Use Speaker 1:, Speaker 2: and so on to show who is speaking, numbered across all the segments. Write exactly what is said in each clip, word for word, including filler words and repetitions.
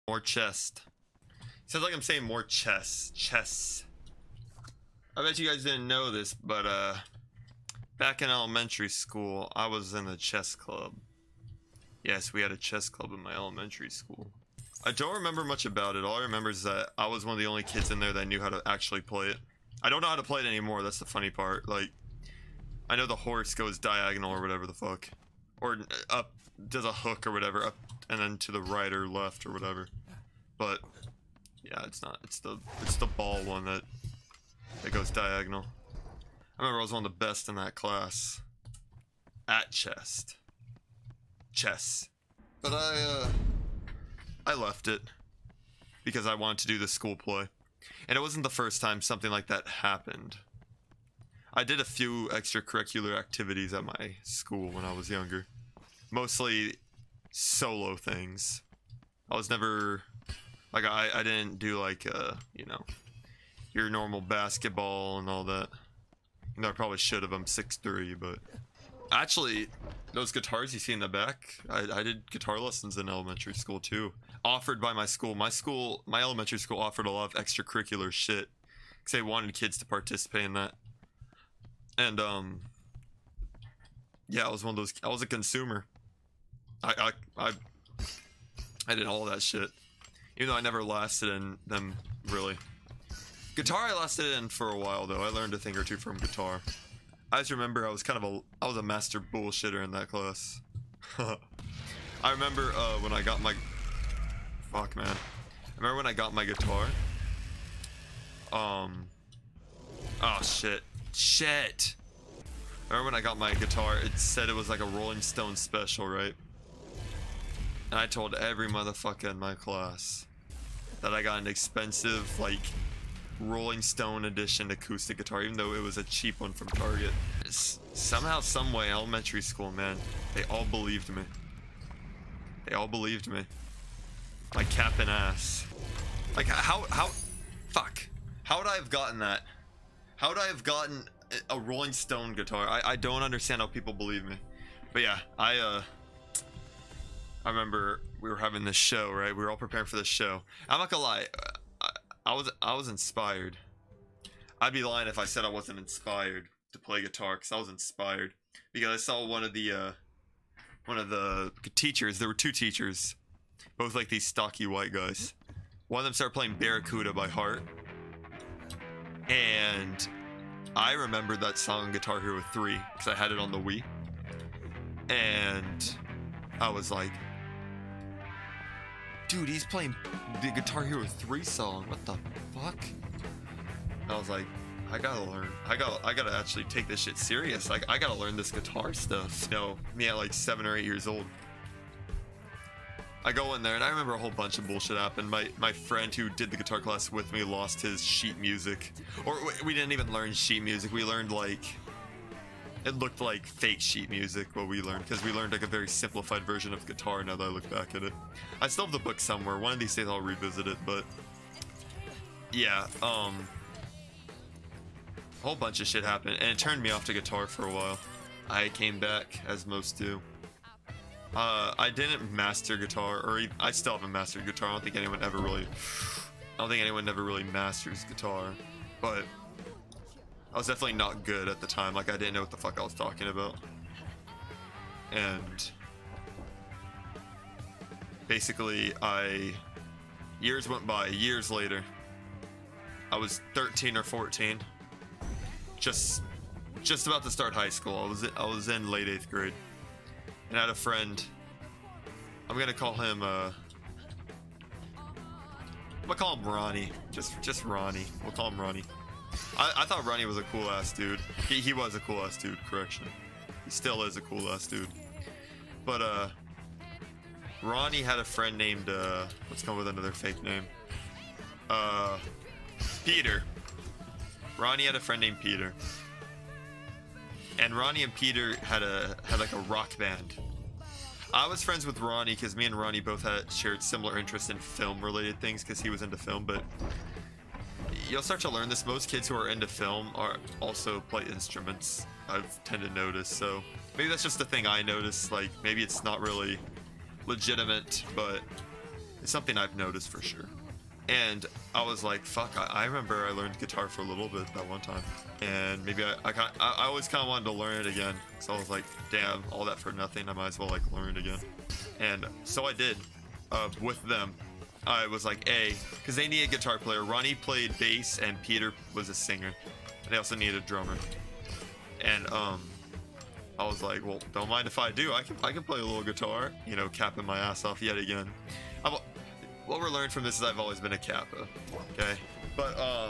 Speaker 1: More chest. Sounds like I'm saying more chess. Chess. I bet you guys didn't know this, but uh, back in elementary school, I was in the chess club. Yes, we had a chess club in my elementary school. I don't remember much about it. All I remember is that I was one of the only kids in there that knew how to actually play it. I don't know how to play it anymore. That's the funny part. Like, I know the horse goes diagonal or whatever the fuck. Or up, does a hook or whatever, up and then to the right or left or whatever. But yeah, it's not. It's the it's the ball one that that goes diagonal. I remember I was one of the best in that class at chess. Chess. But I uh I left it because I wanted to do the school play. And it wasn't the first time something like that happened. I did a few extracurricular activities at my school when I was younger. Mostly solo things. I was never, like, I, I didn't do, like, uh, you know, your normal basketball and all that. You know, I probably should have. I'm six three, but... Actually, those guitars you see in the back, I, I did guitar lessons in elementary school, too. Offered by my school. My school, my elementary school offered a lot of extracurricular shit. Because they wanted kids to participate in that. And, um... yeah, I was one of those... I was a consumer. I, I, I, I did all that shit. Even though I never lasted in them, really. Guitar I lasted in for a while, though. I learned a thing or two from guitar. I just remember I was kind of a... I was a master bullshitter in that class. I remember uh, when I got my... Fuck, man. I remember when I got my guitar. Um... Oh, shit. Shit! I remember when I got my guitar, it said it was like a Rolling Stone special, right? And I told every motherfucker in my class that I got an expensive, like, Rolling Stone edition acoustic guitar, even though it was a cheap one from Target. It's, somehow, someway, elementary school, man, they all believed me. They all believed me. My cap and ass. Like, how, how, fuck. How would I have gotten that? How would I have gotten a Rolling Stone guitar? I, I don't understand how people believe me. But yeah, I, uh... I remember we were having this show, right? We were all preparing for this show. I'm not gonna lie, I, I was I was inspired. I'd be lying if I said I wasn't inspired to play guitar, because I was inspired because I saw one of the uh, one of the teachers. There were two teachers, both like these stocky white guys. One of them started playing Barracuda by heart, and I remembered that song Guitar Hero three because I had it on the Wii, and I was like, dude, he's playing the Guitar Hero three song. What the fuck? I was like, I gotta learn. I gotta, I gotta actually take this shit serious. Like, I gotta learn this guitar stuff. You know, me at like seven or eight years old. I go in there, and I remember a whole bunch of bullshit happened. My my friend who did the guitar class with me lost his sheet music. Or we didn't even learn sheet music. We learned like... It looked like fake sheet music, what we learned, because we learned like a very simplified version of guitar now that I look back at it. I still have the book somewhere. One of these days I'll revisit it, but... Yeah, um... a whole bunch of shit happened, and it turned me off to guitar for a while. I came back, as most do. Uh, I didn't master guitar, or even, I still haven't mastered guitar. I don't think anyone ever really... I don't think anyone ever really masters guitar, but... I was definitely not good at the time. Like, I didn't know what the fuck I was talking about. And basically, I years went by. Years later, I was thirteen or fourteen, just just about to start high school. I was I was in late eighth grade, and I had a friend. I'm gonna call him. Uh, I'm gonna call him Ronnie. Just just Ronnie. We'll call him Ronnie. I, I thought Ronnie was a cool ass dude. He, he was a cool ass dude, correction. He still is a cool ass dude. But, uh, Ronnie had a friend named, uh, let's come with another fake name. Uh, Peter. Ronnie had a friend named Peter. And Ronnie and Peter had a, had like a rock band. I was friends with Ronnie because me and Ronnie both had shared similar interests in film related things because he was into film, but you'll start to learn this. Most kids who are into film are also play instruments, I've tend to notice. So maybe that's just a thing I noticed. Like, maybe it's not really legitimate, but It's something I've noticed for sure. And I was like, fuck, I, I remember I learned guitar for a little bit that one time. And maybe I, I, I, I always kind of wanted to learn it again. So I was like, damn, all that for nothing. I might as well like learn it again. And so I did, uh, with them. I was like, A, because they need a guitar player. Ronnie played bass and Peter was a singer. And they also needed a drummer. And um, I was like, well, don't mind if I do. I can, I can play a little guitar. You know, capping my ass off yet again. I'm, what we're learning from this is I've always been a Kappa, okay? But um,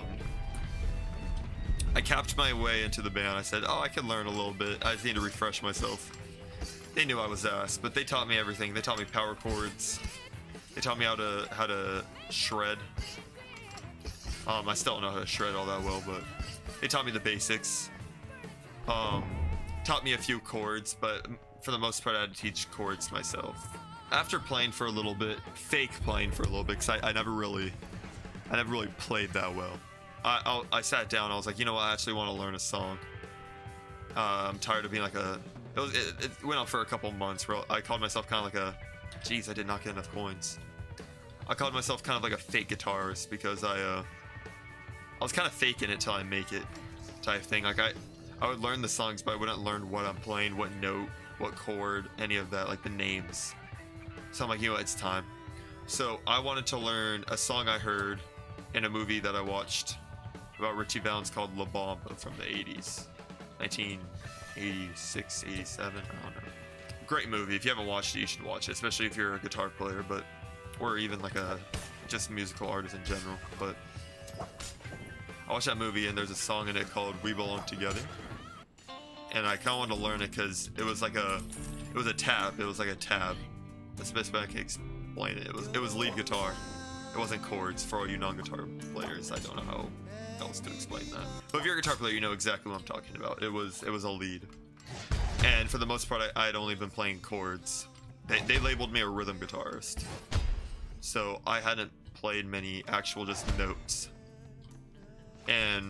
Speaker 1: I capped my way into the band. I said, oh, I can learn a little bit. I just need to refresh myself. They knew I was ass, but they taught me everything. They taught me power chords. They taught me how to how to shred. Um, I still don't know how to shred all that well, but they taught me the basics. Um, taught me a few chords, but for the most part, I had to teach chords myself. After playing for a little bit, fake playing for a little bit, because I, I never really, I never really played that well. I, I I sat down. I was like, you know what? I actually want to learn a song. Uh, I'm tired of being like a. It was. It, it went on for a couple months where I called myself kind of like a. Geez, I did not get enough coins. I called myself kind of like a fake guitarist because I. Uh, I was kind of faking it till I make it, type thing. Like I, I would learn the songs, but I wouldn't learn what I'm playing, what note, what chord, any of that, like the names. So I'm like, you know what, it's time. So I wanted to learn a song I heard in a movie that I watched about Richie Valens called La Bamba from the eighties. nineteen eighty-six, eighty-seven, I don't know. Great movie. If you haven't watched it, you should watch it, especially if you're a guitar player, but or even like a just musical artist in general. But I watched that movie and there's a song in it called We Belong Together. And I kind of wanted to learn it because it was like a, it was a tab. It was like a tab. That's the best way I can explain it. It was it was lead guitar. It wasn't chords. For all you non-guitar players, I don't know how else to explain that. But if you're a guitar player, you know exactly what I'm talking about. It was it was a lead. And for the most part, I, I had only been playing chords. They, they labeled me a rhythm guitarist. So I hadn't played many actual just notes. And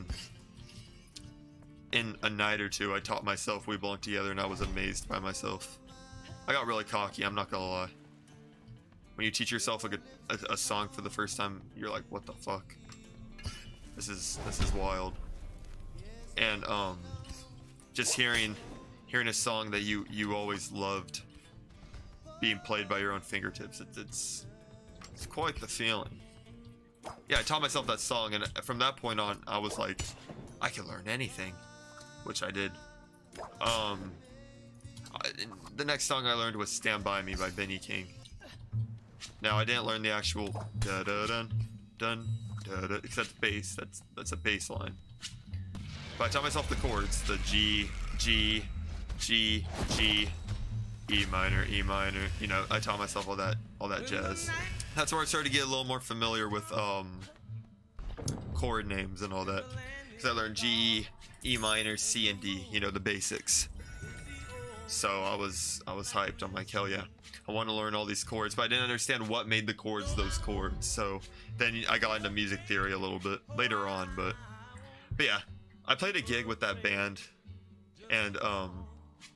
Speaker 1: in a night or two, I taught myself We Belong Together, and I was amazed by myself. I got really cocky, I'm not gonna lie. When you teach yourself a, good, a, a song for the first time, you're like, what the fuck? This is this is wild. And um, just hearing hearing a song that you you always loved being played by your own fingertips, it, it's it's quite the feeling. Yeah, I taught myself that song, and from that point on, I was like, I can learn anything, which I did. Um, I, the next song I learned was "Stand By Me" by Benny King. Now I didn't learn the actual da da dun dun da da, because that's bass. That's that's a bass line. But I taught myself the chords: the G, G, G, G, E minor, E minor. You know, I taught myself all that all that jazz. That's where I started to get a little more familiar with um, chord names and all that. Because I learned G, E minor, C, and D. You know, the basics. So I was I was hyped. I'm like, hell yeah, I want to learn all these chords, but I didn't understand what made the chords those chords. So then I got into music theory a little bit later on, but but yeah, I played a gig with that band, and um,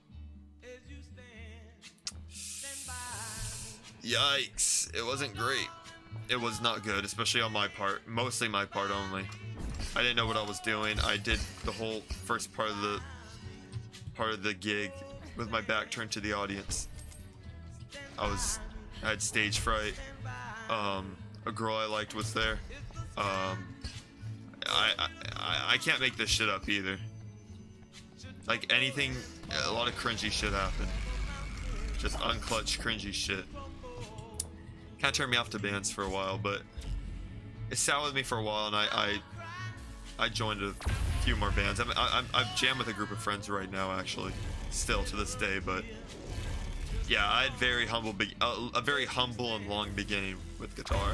Speaker 1: yikes, it wasn't great. It was not good, especially on my part, mostly my part only. I didn't know what I was doing. I did the whole first part of the part of the gig with my back turned to the audience. I was, I had stage fright. Um, a girl I liked was there. Um, I, I, I can't make this shit up either. Like anything, a lot of cringy shit happened. Just unclutched cringy shit. Kind of turned me off to bands for a while, but it sat with me for a while, and I, I, I joined a few more bands. I'm, I'm, I've jammed with a group of friends right now, actually, still to this day. But yeah, I had very humble, be uh, a very humble and long beginning with guitar,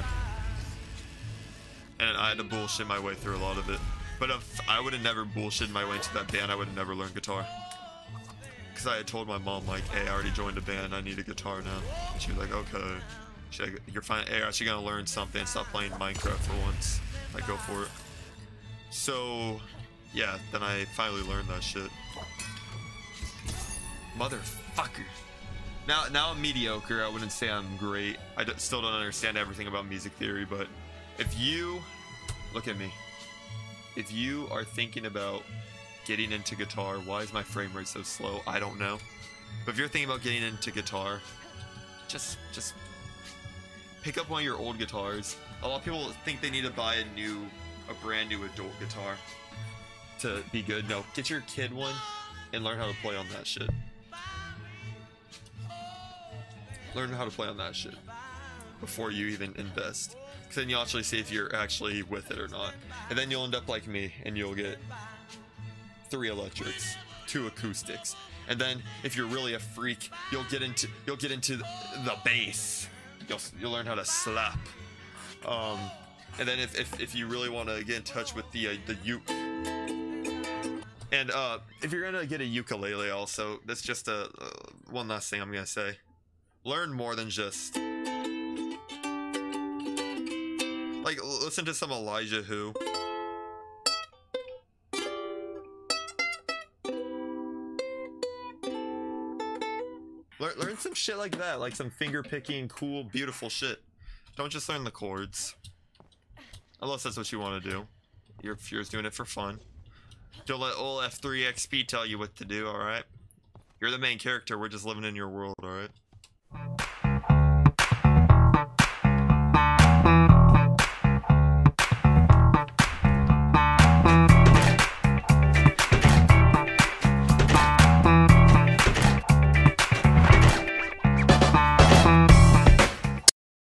Speaker 1: and I had to bullshit my way through a lot of it. But if I would have never bullshit my way into that band, I would have never learned guitar. Because I had told my mom, like, hey, I already joined a band, I need a guitar now. And she was like, okay. She's like, you're fine, hey, actually gonna learn something, stop playing Minecraft for once. Like, go for it. So, yeah, then I finally learned that shit. Motherfucker. Now, now I'm mediocre. I wouldn't say I'm great. I d still don't understand everything about music theory, but if you look at me, if you are thinking about getting into guitar, why is my frame rate so slow? I don't know. But if you're thinking about getting into guitar, just just pick up one of your old guitars. A lot of people think they need to buy a new, a brand new adult guitar to be good. No, get your kid one and learn how to play on that shit. Learn how to play on that shit before you even invest. Because then you'll actually see if you're actually with it or not. And then you'll end up like me and you'll get three electrics, two acoustics. And then if you're really a freak, you'll get into you'll get into the bass. You'll you'll learn how to slap. Um, and then if, if, if you really want to get in touch with the uh, the uke. And uh, if you're gonna get a ukulele also, that's just a uh, one last thing I'm gonna say. Learn more than just like listen to some Elijah Who. Learn, learn some shit like that, like some finger picking, cool, beautiful shit. Don't just learn the chords, unless that's what you want to do. You're, if you're just doing it for fun. Don't let old F three X P tell you what to do. All right, you're the main character. We're just living in your world. All right.